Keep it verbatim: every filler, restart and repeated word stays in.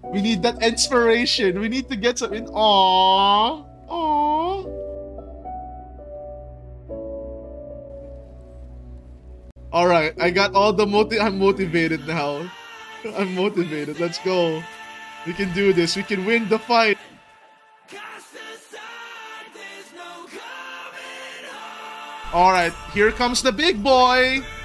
We need that inspiration. We need to get some in. Aww. Aww. Alright, I got all the moti- I'm motivated now. I'm motivated. Let's go. We can do this. We can win the fight. Alright, here comes the big boy.